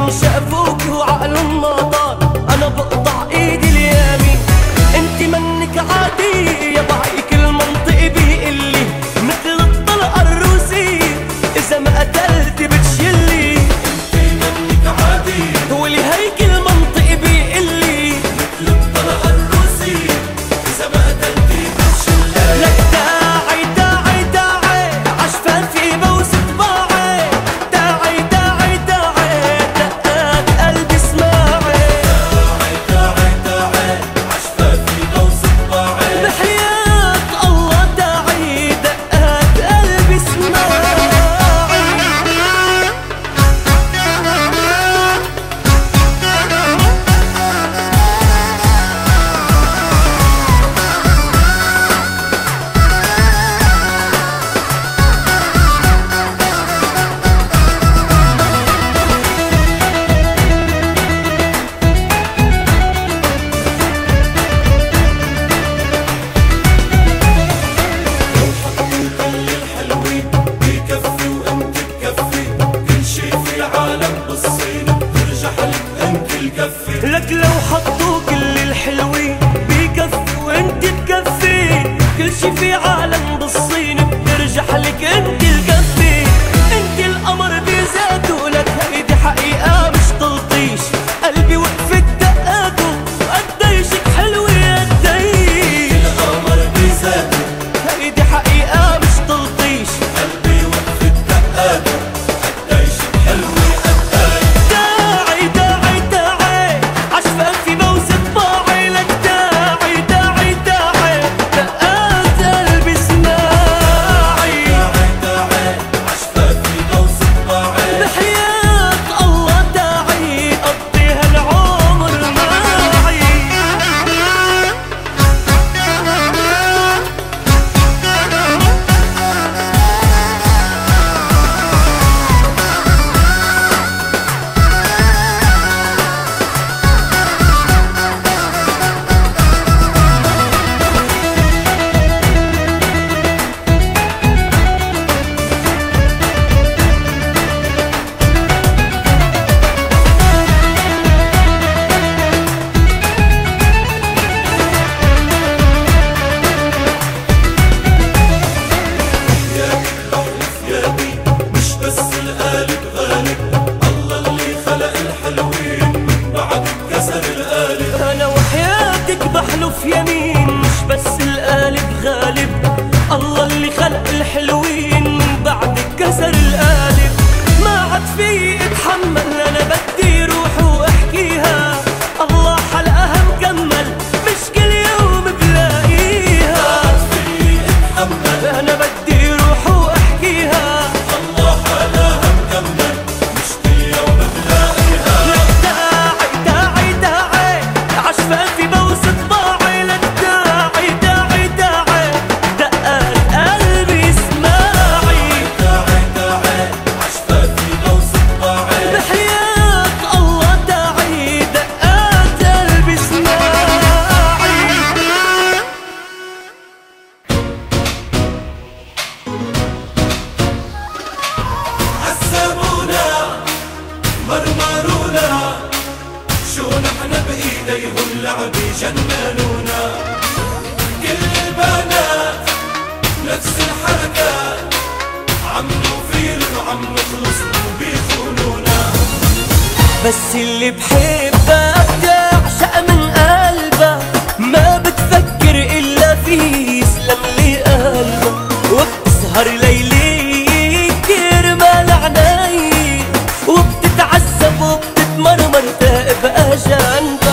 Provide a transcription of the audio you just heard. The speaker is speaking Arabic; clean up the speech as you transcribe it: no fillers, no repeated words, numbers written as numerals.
من شافوك وعقلهم ما طار، انا بقطع ايدي اليمين. انت منك عادي يا ضحك المنطق بيقلي مثل الطلقه الروسيه، اذا ما قتلت بتشلي. انت منك عادي ولهيك المنطق بيقلي مثل الطلقه الروسيه، اذا ما قتلت بتشلي. لك داعي داعي داعي عشفافي بوس طباعي، داعي داعي داعي دقات قلبي اسماعي. داعي داعي داعي عشفافي بوس طباعي، بحياة الله داعي دقات قلبي اسماعي. خلي الحلوين بكفي وانت تكفي، كل شي في العالم بالصين بترجع لك انت الكفي. لك لو حطوا كل الحلوين بكفي وانت تكفي، كل شي في عالم بالصين بترجح لك انت الكفي. انت القمر بذاته، لك هيدي حقيقة مش تلطيش، قلبي وقفت دقاته وقديشك حلوة قديش. القمر بذاته، هيدي حقيقة مش تلطيش، قلبي وقفت دقاته قديش حلوة قديش. داعي داعي داعي عشفافي بوس طباعي، لك داعي داعي داعي دقات قلبي اسماعي. داعي داعي عشفافي بوس طباعي، بحياة الله داعي قضي هالعمر معي. مش بس القالب غالب، الله اللي خلق الحلوين من بعد كسر القالب. أنا وحياتك بحلف يمين، مش بس القالب غالب، الله اللي خلق الحلوين من بعد كسر القالب. ما عاد في اتحمل، أنا بدي روح واحكيها، الله حلقها مكمل مش كل يوم بلاقيها. في اتحمل، أنا بدي روح واحكيها، الله حلاها مكمل مش كل يوم بلاقيها. لك داعي داعي داعي عشفافي بوس طباعي، لك داعي داعي داعي دقات قلبي اسماعي. داعي داعي عشفافي بوس طباعي، بحياة الله داعي دقات قلبي اسماعي. عذبونا مرمرونا، شو نحن بإيديهم اللعب جننونا. كل البنات نفس الحركات، عم نفير وعم نخلص وبيخونونا. بس اللي بحبك تعشق من قلبك، ما بتفكر إلا فيه، يسلم لي قلبك. وبتسهر ليلي كرمال عيني، وبتتعذب وبتتمرمر تبقى جنبك.